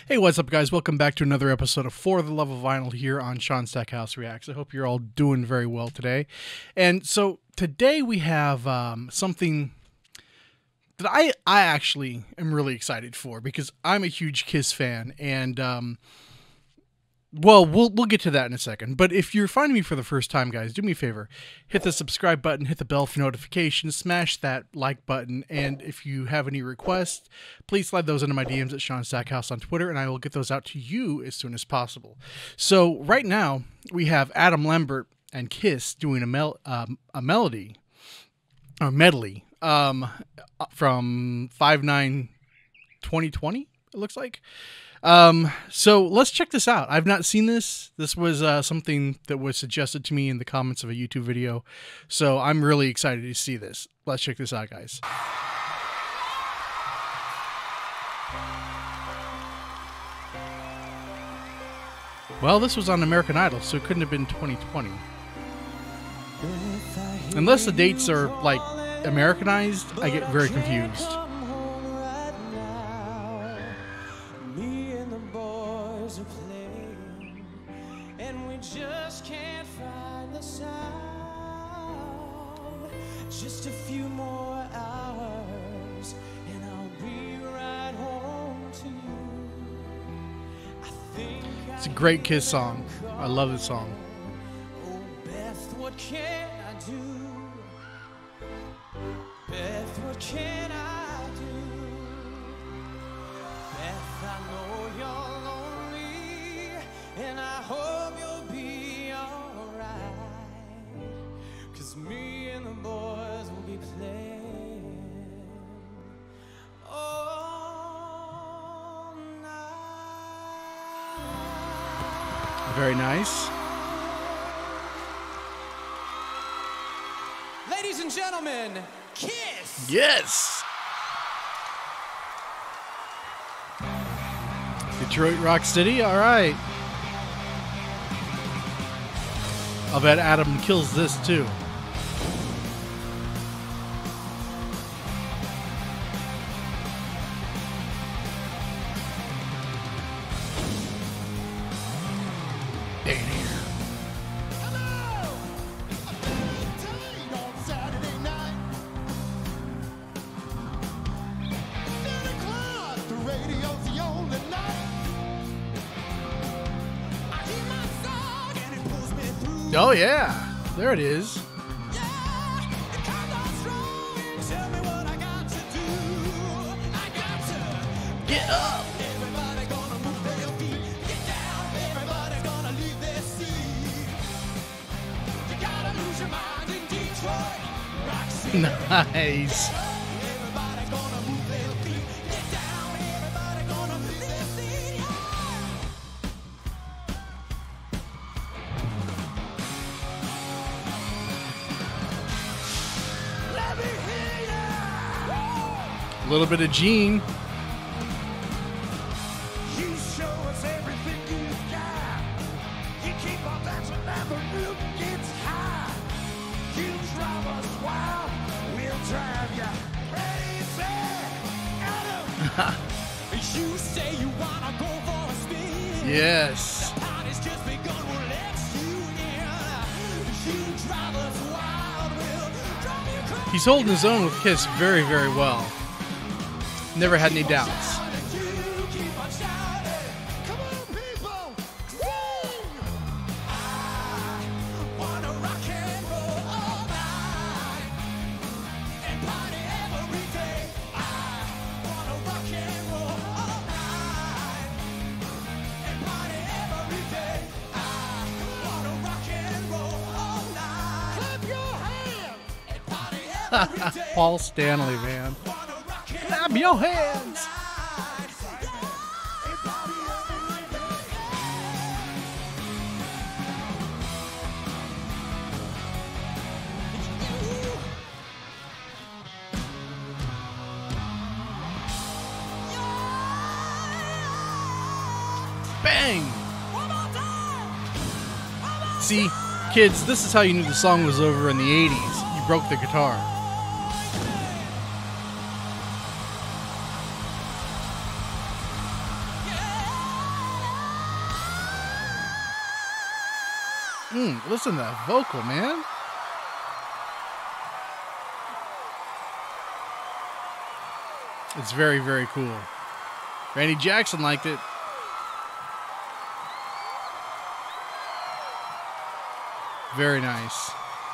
Hey, what's up, guys? Welcome back to another episode of For the Love of Vinyl here on Sean Stackhouse Reacts. I hope you're all doing very well today. And so today we have something that I actually am really excited for because I'm a huge Kiss fan, and well, we'll get to that in a second. But if you're finding me for the first time, guys, do me a favor. Hit the subscribe button, hit the bell for notifications, smash that like button, and if you have any requests, please slide those into my DMs at Sean Stackhouse on Twitter, and I will get those out to you as soon as possible. So right now, we have Adam Lambert and Kiss doing a medley from 5/9/2020, it looks like. So let's check this out. I've not seen this. This was something that was suggested to me in the comments of a YouTube video, so I'm really excited to see this. Let's check this out, guys. Well, this was on American Idol, so it couldn't have been 2020. Unless the dates are, like, Americanized, I get very confused. Just can't find the sound. Just a few more hours and I'll be right home to you. I think it's a great Kiss song. I love this song. Oh, Beth, what can I do? Beth, what can I do? Beth, I know you're lonely and I hope you'll be alright, 'cause me and the boys will be playing all night. Very nice. Ladies and gentlemen, Kiss! Yes! Detroit Rock City, alright. I'll bet Adam kills this too. Oh yeah, there it is. Get up. Everybody gonna move their feet. Get down. Everybody's gonna leave their seat. You gotta lose your mind in Detroit Rock City. Nice. Everybody's gonna move their feet. Get down. Everybody's gonna leave their seat. Let me hear ya. A little bit of Gene. You show us everything you've got. You keep on dancing and the roof gets high. You drive us wild, we'll drive you crazy. Adam, you say you wanna go for a spin. Yes. The party's just begun, we'll let you in. You drive us wild, we'll drive you crazy. He's holding his own with Kiss very, very well. Never had any doubts. Paul Stanley, man. Clap your hands. Bang! See, kids, this is how you knew the song was over in the 80s. You broke the guitar. Listen to that vocal, man. It's very, very cool. Randy Jackson liked it. Very nice.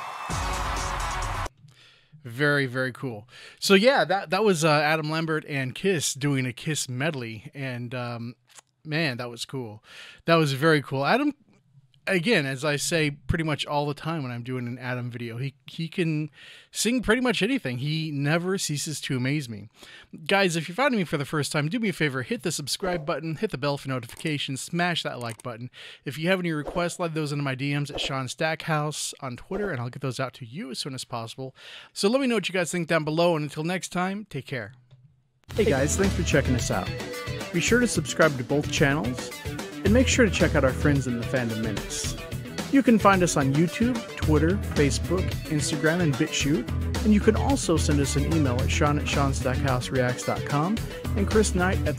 Very, very cool. So yeah, that was Adam Lambert and Kiss doing a Kiss medley, and man, that was cool. That was very cool. Adam, again, as I say pretty much all the time when I'm doing an Adam video, he can sing pretty much anything. He never ceases to amaze me. Guys, if you're finding me for the first time, do me a favor, hit the subscribe button, hit the bell for notifications, smash that like button. If you have any requests, slide those into my DMs at Sean Stackhouse on Twitter, and I'll get those out to you as soon as possible. So let me know what you guys think down below, and until next time, take care. Hey guys, thanks for checking us out. Be sure to subscribe to both channels, and make sure to check out our friends in the Fandom Minutes. You can find us on YouTube, Twitter, Facebook, Instagram, and BitChute, and you can also send us an email at Sean@SeanStackhouseReacts.com and Chris Knight at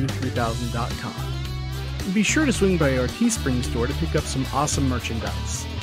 TheRealReview3000.com. Be sure to swing by our Teespring store to pick up some awesome merchandise.